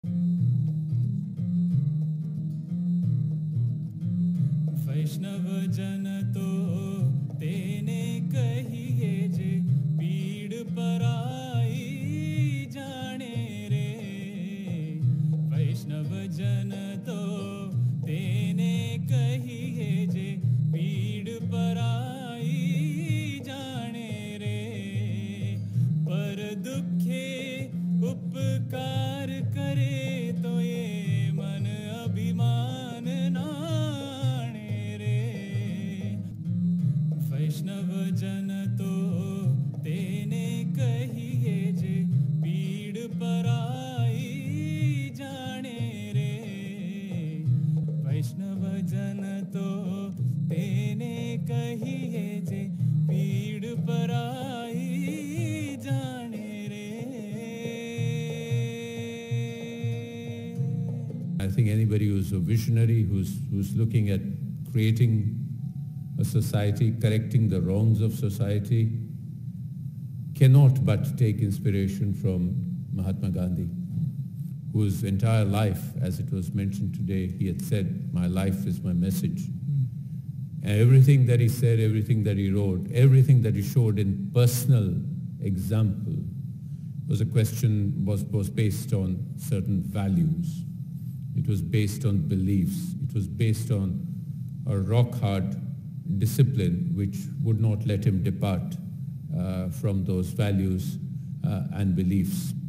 वैष्णव जन तो तेने कहिए जे पीड़ पराई जाने रे। वैष्णव जन तो तेने कहिए जे पीड़ पराई जाने रे। पर दुखे उपकार करे तो ये मन अभिमान नाणे रे। वैष्णव जन तो तेने कहिए जे पीड़ पराई जाने रे। वैष्णव जन तो तेने कहिए जे पीड़ पराई जाने रे। I think anybody who's a visionary, who's looking at creating a society, correcting the wrongs of society, cannot but take inspiration from Mahatma Gandhi, whose entire life, as it was mentioned today, he had said, "My life is my message." And everything that he said, everything that he wrote, everything that he showed in personal example was based on certain values. It was based on beliefs. It was based on a rock-hard discipline which would not let him depart from those values and beliefs.